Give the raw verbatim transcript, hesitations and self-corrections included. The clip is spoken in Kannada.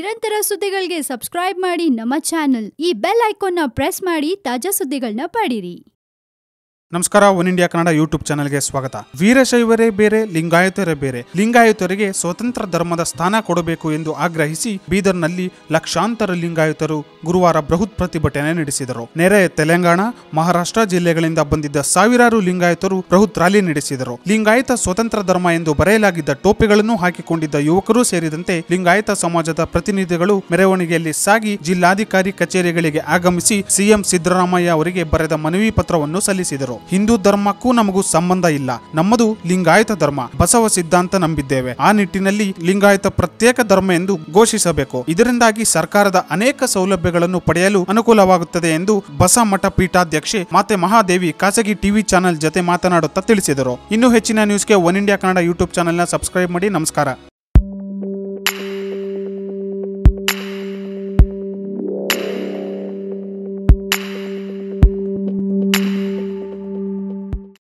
ನಿರಂತರ ಸುದ್ದಿಗಳಿಗೆ ಸಬ್ಸ್ಕ್ರೈಬ್ ಮಾಡಿ ನಮ್ಮ ಚಾನೆಲ್. ಈ ಬೆಲ್ ಐಕಾನ್ ನ ಪ್ರೆಸ್ ಮಾಡಿ ತಾಜಾ ಸುದ್ದಿಗಳನ್ನ ಪಡೆಯಿರಿ. ನಮಸ್ಕಾರ, ಒನ್ ಇಂಡಿಯಾ ಕನ್ನಡ ಯೂಟ್ಯೂಬ್ ಚಾನೆಲ್ಗೆ ಸ್ವಾಗತ. ವೀರಶೈವರೇ ಬೇರೆ, ಲಿಂಗಾಯತರೇ ಬೇರೆ. ಲಿಂಗಾಯತರಿಗೆ ಸ್ವತಂತ್ರ ಧರ್ಮದ ಸ್ಥಾನ ಕೊಡಬೇಕು ಎಂದು ಆಗ್ರಹಿಸಿ ಬೀದರ್ನಲ್ಲಿ ಲಕ್ಷಾಂತರ ಲಿಂಗಾಯತರು ಗುರುವಾರ ಬೃಹತ್ ಪ್ರತಿಭಟನೆ ನಡೆಸಿದರು. ನೆರೆ ತೆಲಂಗಾಣ, ಮಹಾರಾಷ್ಟ್ರ ಜಿಲ್ಲೆಗಳಿಂದ ಬಂದಿದ್ದ ಸಾವಿರಾರು ಲಿಂಗಾಯತರು ಬೃಹತ್ ರ್ಯಾಲಿ ನಡೆಸಿದರು. ಲಿಂಗಾಯತ ಸ್ವತಂತ್ರ ಧರ್ಮ ಎಂದು ಬರೆಯಲಾಗಿದ್ದ ಟೋಪಿಗಳನ್ನು ಹಾಕಿಕೊಂಡಿದ್ದ ಯುವಕರು ಸೇರಿದಂತೆ ಲಿಂಗಾಯತ ಸಮಾಜದ ಪ್ರತಿನಿಧಿಗಳು ಮೆರವಣಿಗೆಯಲ್ಲಿ ಸಾಗಿ ಜಿಲ್ಲಾಧಿಕಾರಿ ಕಚೇರಿಗಳಿಗೆ ಆಗಮಿಸಿ ಸಿಎಂ ಸಿದ್ದರಾಮಯ್ಯ ಅವರಿಗೆ ಬರೆದ ಮನವಿ ಪತ್ರವನ್ನು ಸಲ್ಲಿಸಿದರು. ಹಿಂದೂ ಧರ್ಮಕ್ಕೂ ನಮಗೂ ಸಂಬಂಧ ಇಲ್ಲ, ನಮ್ಮದು ಲಿಂಗಾಯತ ಧರ್ಮ, ಬಸವ ಸಿದ್ಧಾಂತ ನಂಬಿದ್ದೇವೆ. ಆ ನಿಟ್ಟಿನಲ್ಲಿ ಲಿಂಗಾಯತ ಪ್ರತ್ಯೇಕ ಧರ್ಮ ಎಂದು ಘೋಷಿಸಬೇಕು. ಇದರಿಂದಾಗಿ ಸರ್ಕಾರದ ಅನೇಕ ಸೌಲಭ್ಯಗಳನ್ನು ಪಡೆಯಲು ಅನುಕೂಲವಾಗುತ್ತದೆ ಎಂದು ಬಸ ಮಠ ಪೀಠಾಧ್ಯಕ್ಷೆ ಮಾತೆ ಮಹಾದೇವಿ ಖಾಸಗಿ ಟಿವಿ ಚಾನೆಲ್ ಜೊತೆ ಮಾತನಾಡುತ್ತಾ ತಿಳಿಸಿದರು. ಇನ್ನು ಹೆಚ್ಚಿನ ನ್ಯೂಸ್ಗೆ ಒನ್ ಇಂಡಿಯಾ ಕನ್ನಡ ಯೂಟ್ಯೂಬ್ ಚಾನೆಲ್ನ ಸಬ್ಸ್ಕ್ರೈಬ್ ಮಾಡಿ. ನಮಸ್ಕಾರ.